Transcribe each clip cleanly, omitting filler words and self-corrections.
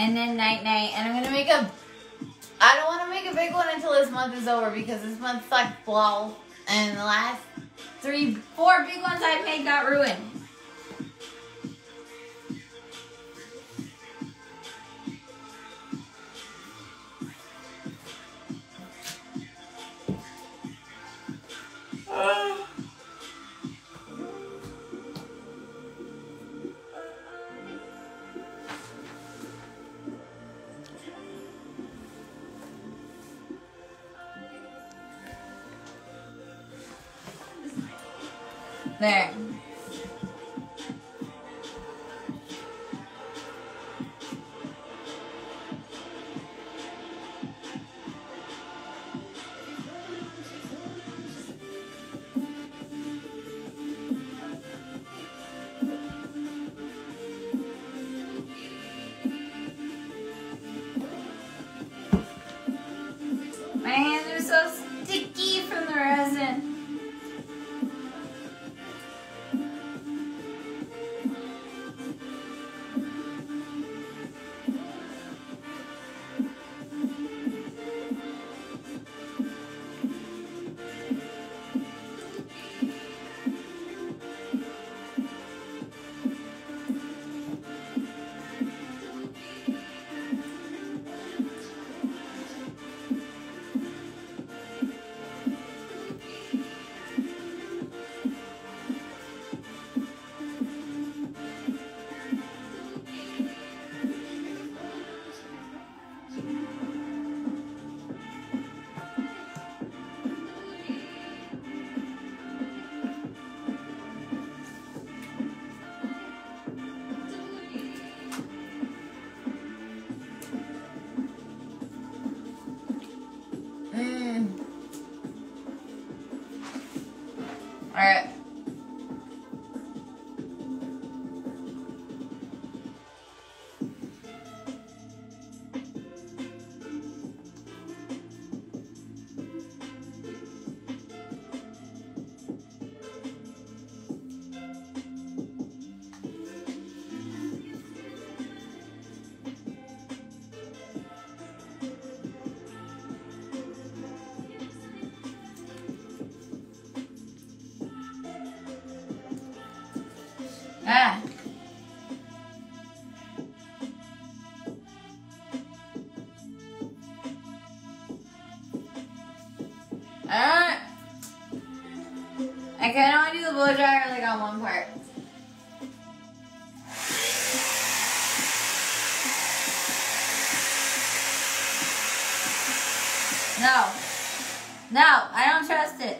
and then night night. And I'm gonna make a. I don't want to make a big one until this month is over because this month's like blow, and the last 4 big ones I made got ruined. There. My hands are so sticky from the resin. Alright. Ah. I kind of want to do the blow dryer like on one part. No. No, I don't trust it.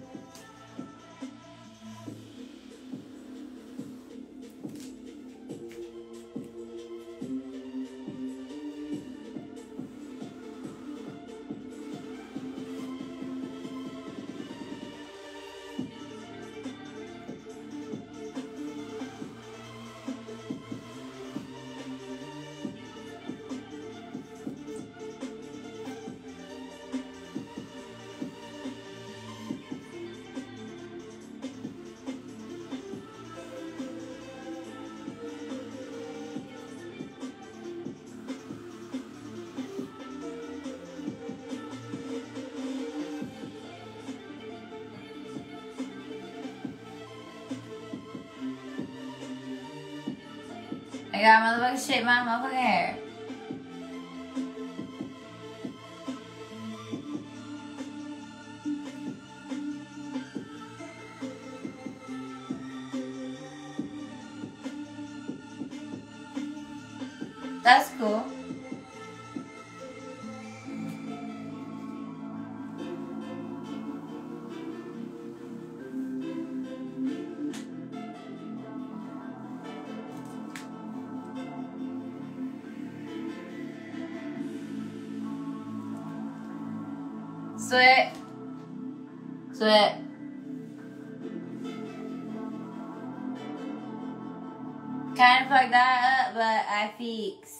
I got motherfucking shit in my motherfucking hair. That's cool. Sweat. Sweat. Kind of fucked that up, but I fix.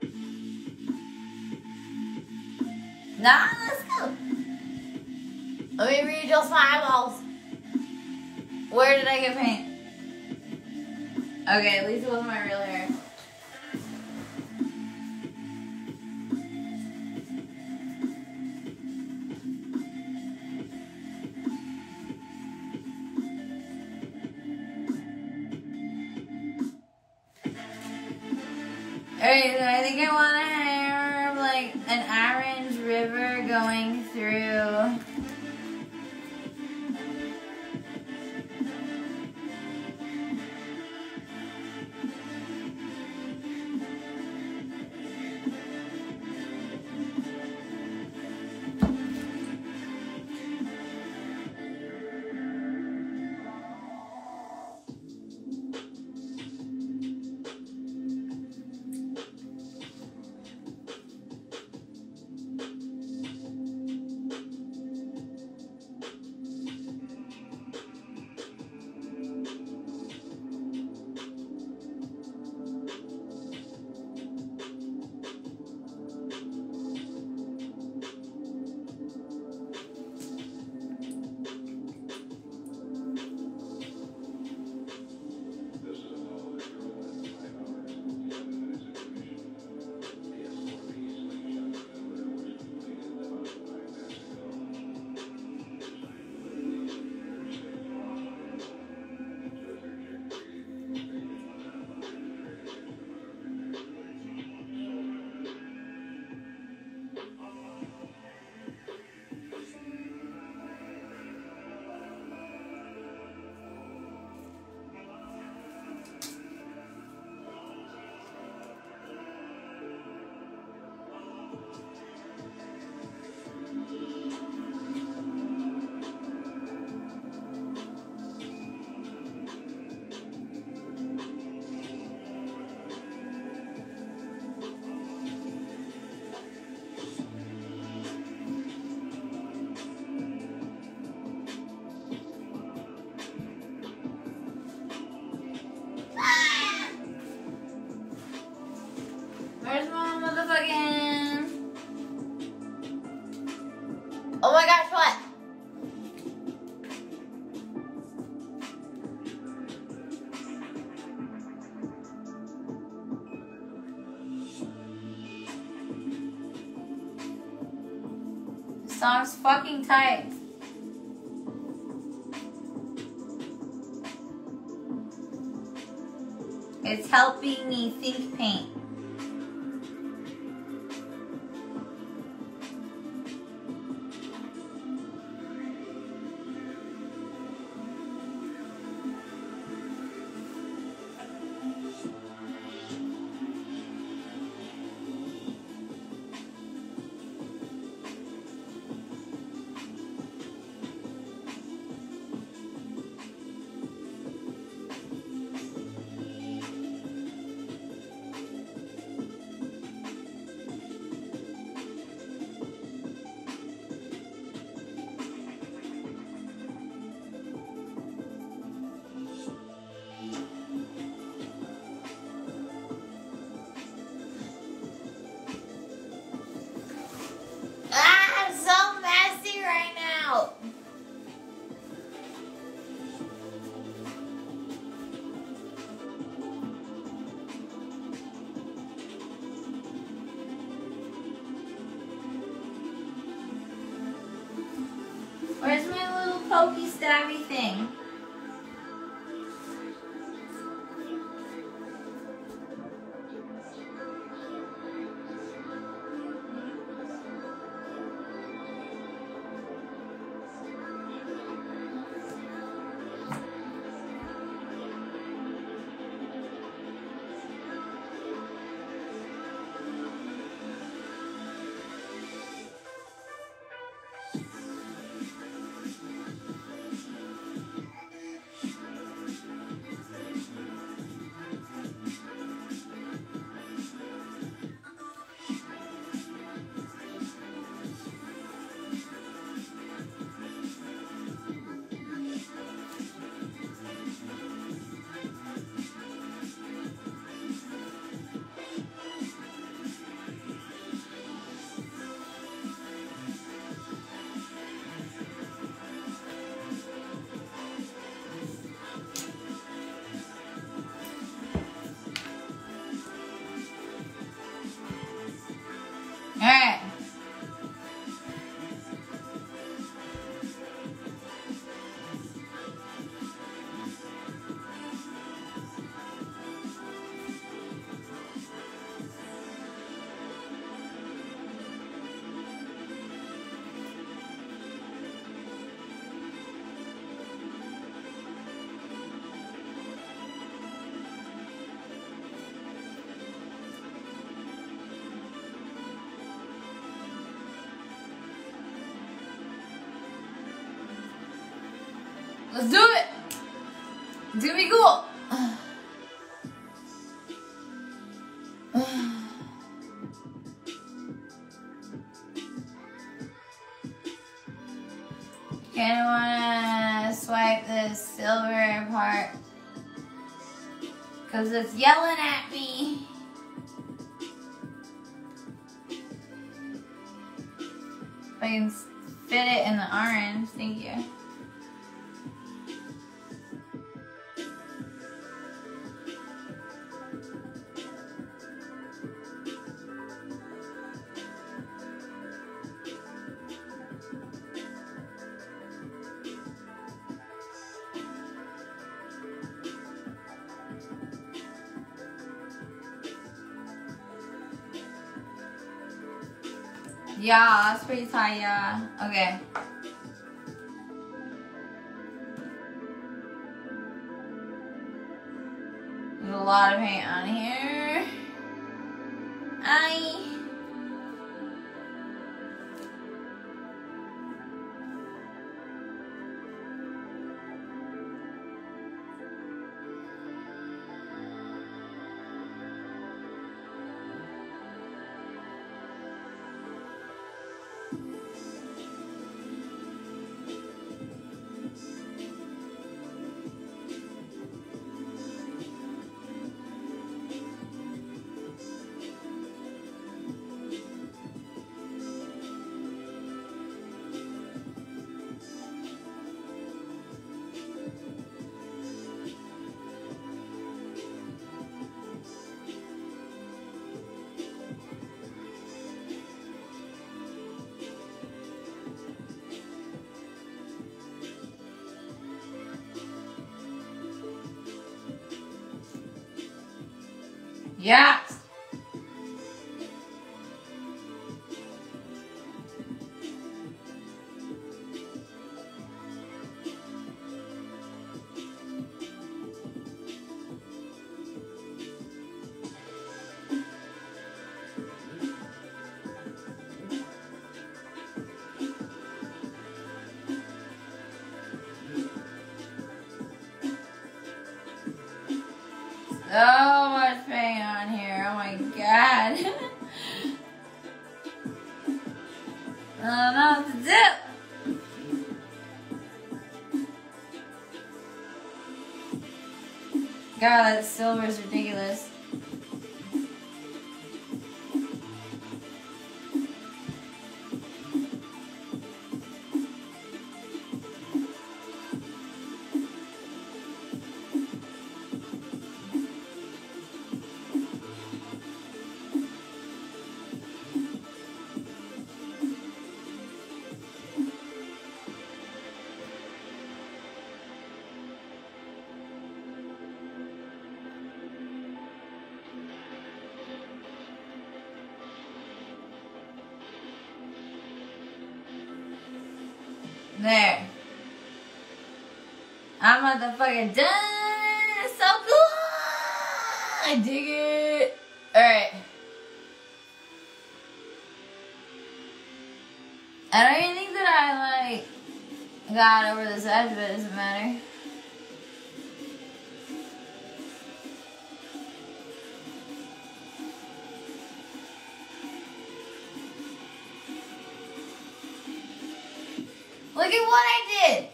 Nah, let's go. Let me readjust my eyeballs. Where did I get paint? Okay, at least it wasn't my real hair. Alright, so I think I want to have like an orange river going through. Where's my motherfucking... Oh my gosh, what? This song's fucking tight. It's helping me think paint. Where's my little pokey stabby thing? Let's do it. It's gonna be cool. Kinda wanna swipe this silver part because it's yelling at me. If I can fit it in the orange, thank you. Yeah, that's pretty tight, yeah. Okay. There's a lot of paint on here. Yes. So much paint on here. Oh my god. I don't know what to do. God, that silver is ridiculous. There. I'm motherfucking done. It's so cool. I dig it. Alright. I don't even think that I got over this edge, but it doesn't matter. Look at what I did.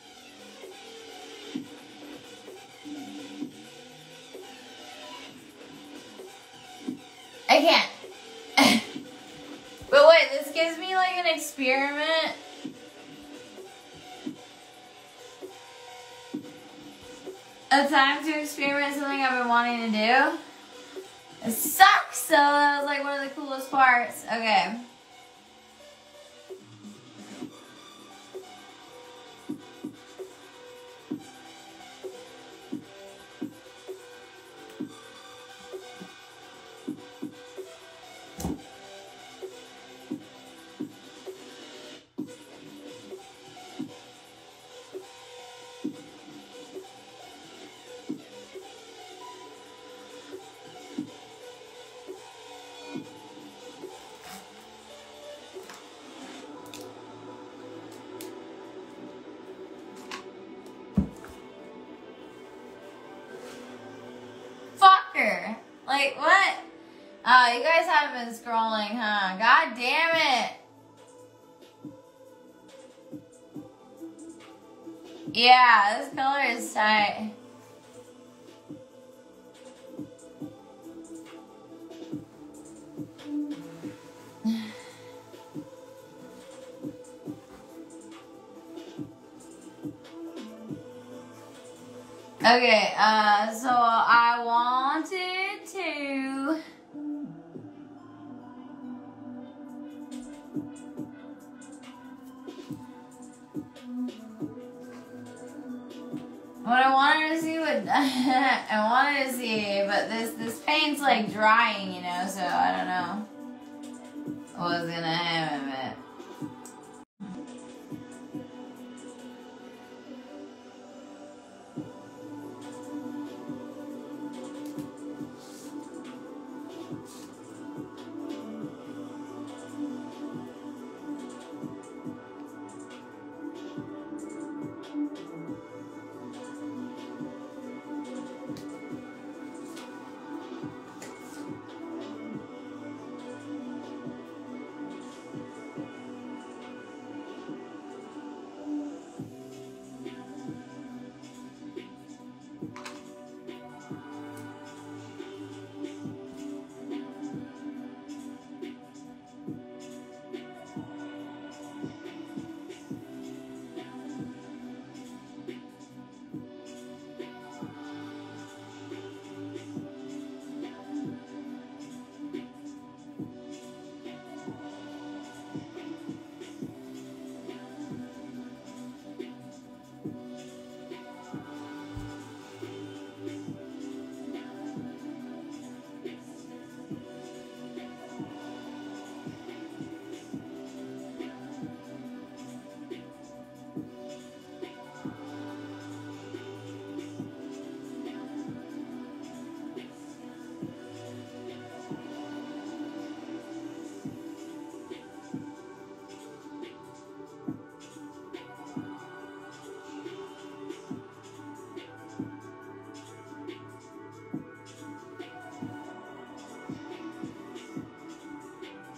I can't. But wait, this gives me like an experiment. A time to experiment something I've been wanting to do. It sucks, so that was like one of the coolest parts. Okay. Wait, what? Oh, you guys haven't been scrolling, huh? God damn it. Yeah, this color is tight. Okay, so I wanted to... What I wanted to see what I wanted to see, but this paint's like drying, you know, so I don't know what's gonna happen with it.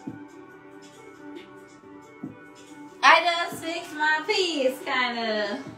I just fixed my piece, kind of.